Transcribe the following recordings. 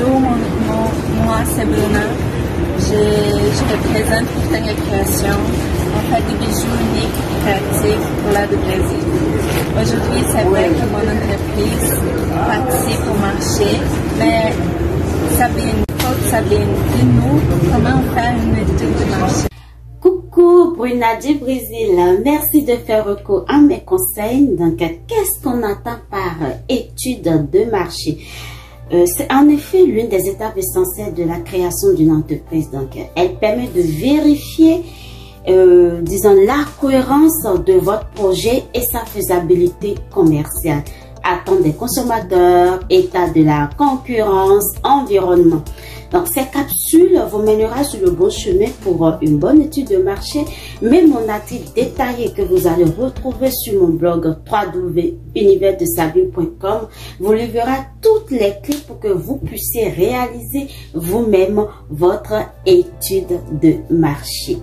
Bonjour, moi c'est Bruna. Je représente pour Tania Création. On fait des bijoux uniques, créatifs pour la du Brésil. Aujourd'hui, c'est vrai que mon entreprise participe au marché, mais Sabine, dis-nous comment faire une étude de marché. Coucou Bruna du Brésil, merci de faire recours à mes conseils. Donc, qu'est-ce qu'on attend par étude de marché? C'est en effet l'une des étapes essentielles de la création d'une entreprise. Donc, elle permet de vérifier, disons, la cohérence de votre projet et sa faisabilité commerciale. Attentes des consommateurs, état de la concurrence, environnement. Donc, ces capsules vous mèneront sur le bon chemin pour une bonne étude de marché. Mes articles détaillés que vous allez retrouver sur mon blog www.universdesabine.com vous livrera toutes les clés pour que vous puissiez réaliser vous-même votre étude de marché.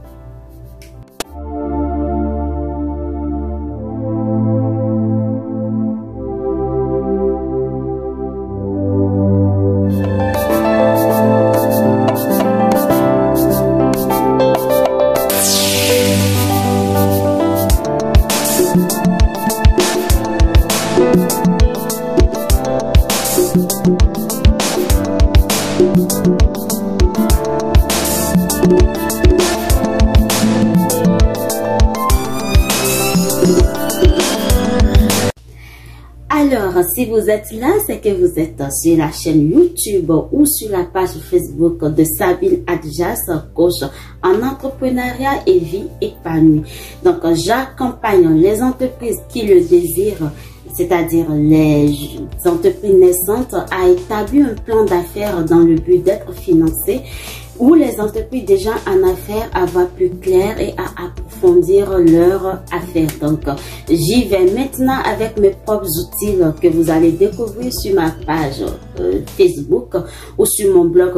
Alors, si vous êtes là, c'est que vous êtes sur la chaîne YouTube ou sur la page Facebook de Sabine Adjas, coach en entrepreneuriat et vie épanouie. Donc, j'accompagne les entreprises qui le désirent, c'est-à-dire les entreprises naissantes, à établir un plan d'affaires dans le but d'être financées, ou les entreprises déjà en affaires à voir plus clair et à approfondir leurs affaires. Donc, j'y vais maintenant avec mes propres outils que vous allez découvrir sur ma page Facebook ou sur mon blog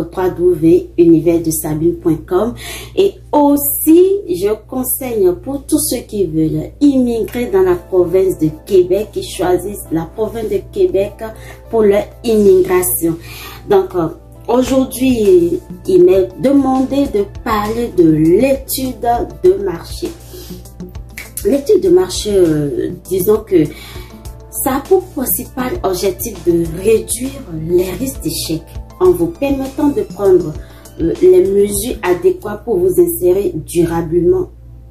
www.universdesabine.com. Et aussi, je conseille pour tous ceux qui veulent immigrer dans la province de Québec, qui choisissent la province de Québec pour leur immigration. Donc, aujourd'hui, il m'est demandé de parler de l'étude de marché. L'étude de marché, disons que ça a pour principal objectif de réduire les risques d'échec en vous permettant de prendre les mesures adéquates pour vous insérer durablement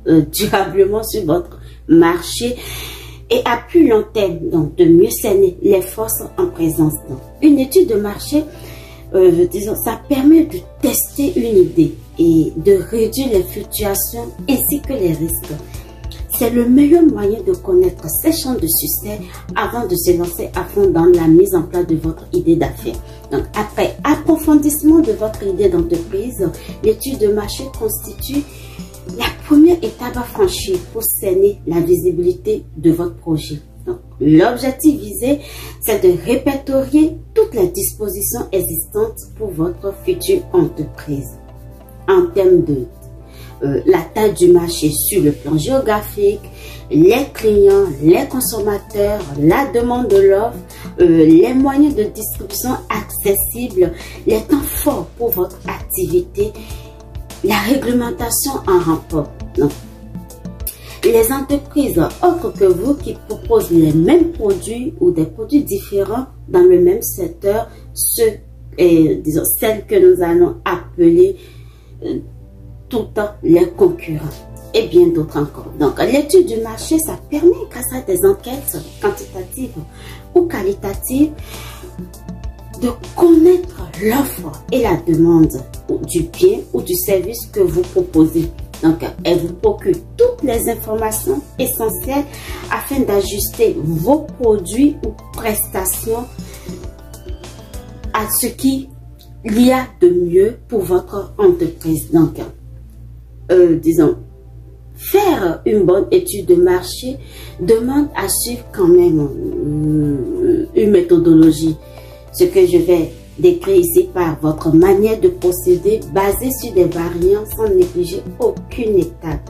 sur votre marché et à plus long terme, donc de mieux cerner les forces en présence. Donc, une étude de marché, disons, ça permet de tester une idée et de réduire les fluctuations ainsi que les risques. C'est le meilleur moyen de connaître ses chances de succès avant de se lancer à fond dans la mise en place de votre idée d'affaires. Donc, après approfondissement de votre idée d'entreprise, l'étude de marché constitue la première étape à franchir pour cerner la visibilité de votre projet. L'objectif visé, c'est de répertorier toutes les dispositions existantes pour votre future entreprise. En termes de la taille du marché sur le plan géographique, les clients, les consommateurs, la demande de l'offre, les moyens de distribution accessibles, les temps forts pour votre activité, la réglementation en rapport. Donc, les entreprises autres que vous qui proposent les mêmes produits ou des produits différents dans le même secteur, disons, celles que nous allons appeler tout le temps les concurrents et bien d'autres encore. Donc, l'étude du marché, ça permet, grâce à des enquêtes quantitatives ou qualitatives, de connaître l'offre et la demande du bien ou du service que vous proposez. Donc, elle vous procure toutes les informations essentielles afin d'ajuster vos produits ou prestations à ce qu'il y a de mieux pour votre entreprise. Donc, disons, faire une bonne étude de marché demande à suivre quand même une méthodologie. Ce que je vais décrire ici par votre manière de procéder basée sur des variantes sans négliger aucune étape.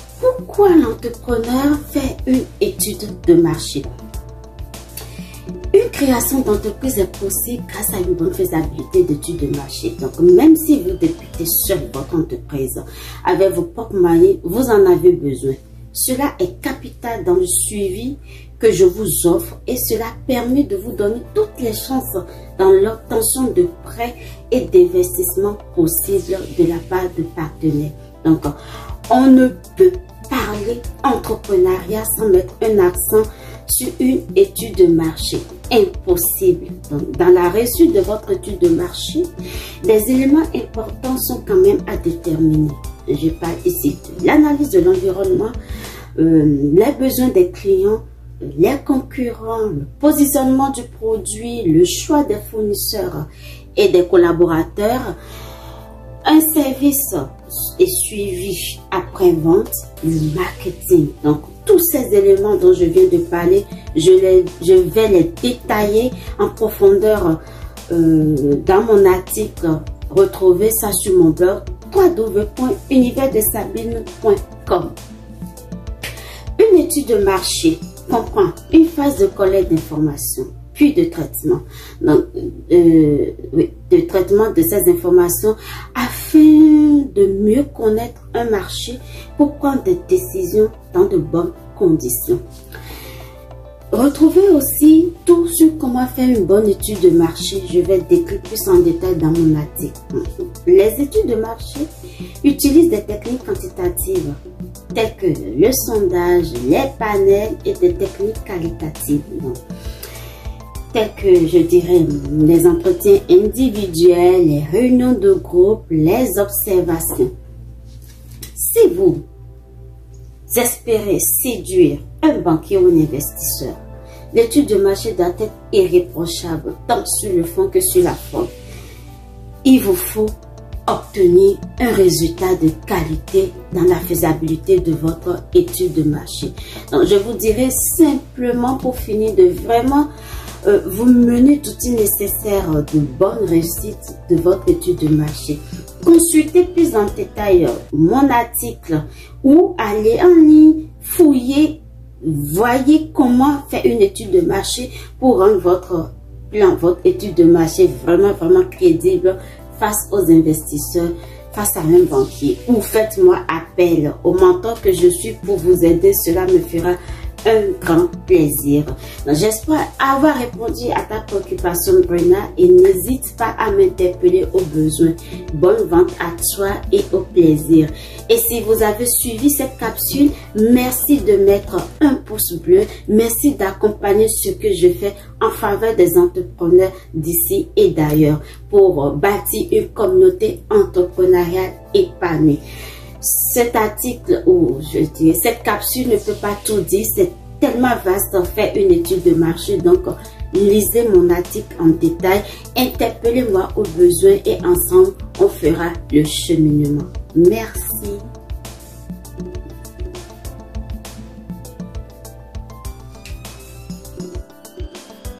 Pourquoi l'entrepreneur fait une étude de marché? Une création d'entreprise est possible grâce à une bonne faisabilité d'études de marché. Donc, même si vous débutez seul votre entreprise avec vos propres moyens, vous en avez besoin. Cela est capital dans le suivi que je vous offre et cela permet de vous donner toutes les chances dans l'obtention de prêts et d'investissements possibles de la part de partenaires. Donc, on ne peut parler entrepreneuriat sans mettre un accent sur une étude de marché. Impossible. Donc, dans la réussite de votre étude de marché, des éléments importants sont quand même à déterminer. Je parle ici de l'analyse de l'environnement, les besoins des clients, les concurrents, le positionnement du produit, le choix des fournisseurs et des collaborateurs, un service est suivi après-vente, le marketing. Donc, tous ces éléments dont je viens de parler, je vais les détailler en profondeur dans mon article. Retrouvez ça sur mon blog www.universdesabine.com. Une étude de marché comprend une phase de collecte d'informations, puis de traitement. Donc, de traitement de ces informations afin de mieux connaître un marché pour prendre des décisions dans de bonnes conditions. Retrouvez aussi tout sur comment faire une bonne étude de marché. Je vais décrire plus en détail dans mon article. Les études de marché utilisent des techniques quantitatives telles que le sondage, les panels et des techniques qualitatives. Tels que, je dirais, les entretiens individuels, les réunions de groupe, les observations. Si vous espérez séduire un banquier ou un investisseur, l'étude de marché doit être irréprochable, tant sur le fond que sur la forme. Il vous faut obtenir un résultat de qualité dans la faisabilité de votre étude de marché. Donc, je vous dirais simplement pour finir de vraiment vous mener d'outils nécessaires de bonne réussite de votre étude de marché. Consultez plus en détail mon article ou allez en ligne, fouillez, voyez comment faire une étude de marché pour rendre votre plan, votre étude de marché vraiment crédible face aux investisseurs, face à un banquier. Ou faites-moi appel au mentor que je suis pour vous aider, cela me fera un grand plaisir. J'espère avoir répondu à ta préoccupation, Brenna, et n'hésite pas à m'interpeller au besoin. Bonne vente à toi et au plaisir. Et si vous avez suivi cette capsule, merci de mettre un pouce bleu. Merci d'accompagner ce que je fais en faveur des entrepreneurs d'ici et d'ailleurs pour bâtir une communauté entrepreneuriale épanouie. Cet article, ou je dirais, cette capsule ne peut pas tout dire, c'est tellement vaste, faire une étude de marché. Donc, lisez mon article en détail, interpellez-moi au besoin et ensemble, on fera le cheminement. Merci.